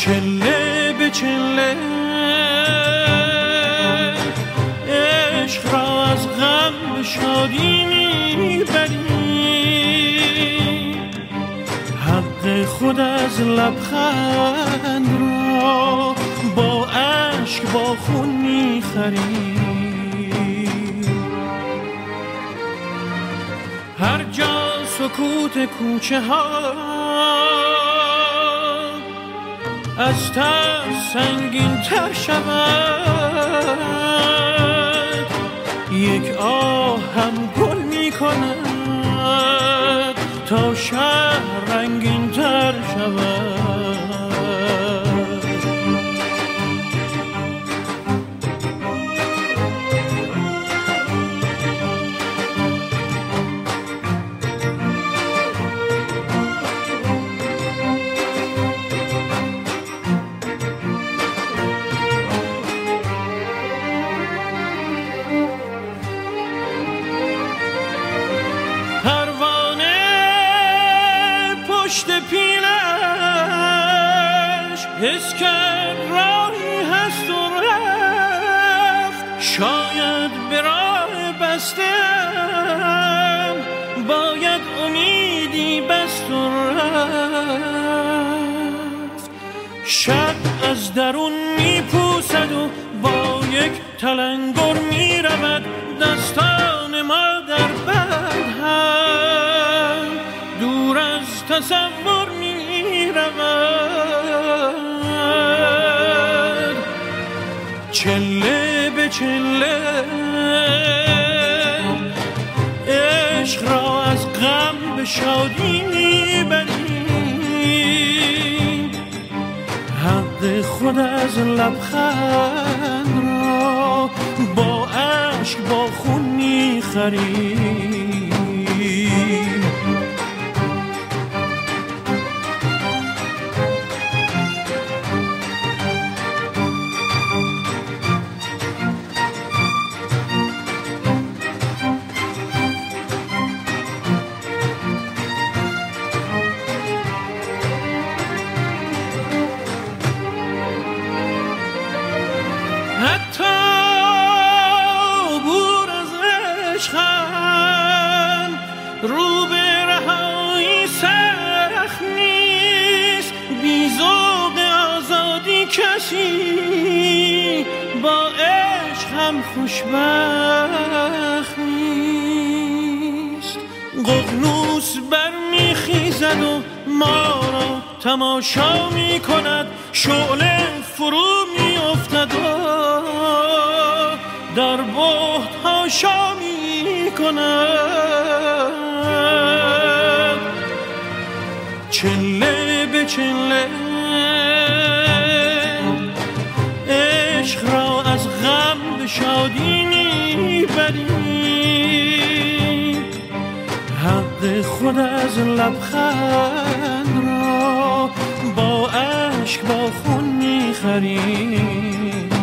چله به چله عشق را از غم به شادی میبری، حق خود از لبخند را با اشک با خون میخری. هر جا سکوت کوچه ها از ترس سنگین تر شود، یک آه هم گل می کند تا شهر رنگین تر شود. حس کرد راهی هست و رفت، شاید به راه بستم باید امیدی بست و رفت. شب از درون میپوسد و با یک تلنگر میرود، دستان ما در بند هم دور از تصور میرود. چله به چله عشق را از غم به شادی میبری، حق خود از لبخند را با اشک با خون میخری. رو به رهایی سخت نیست، بی ذوق آزادی کسی با عشق هم خوشبخت نیست. ققنوس برمیخیزد و ما را تماشا میکند، شعله فرو میافتد و در بهت هاشا میکند. چله به چله عشق را از غم به شادی میبری، حق خود از لبخند را با اشک با خون میخری.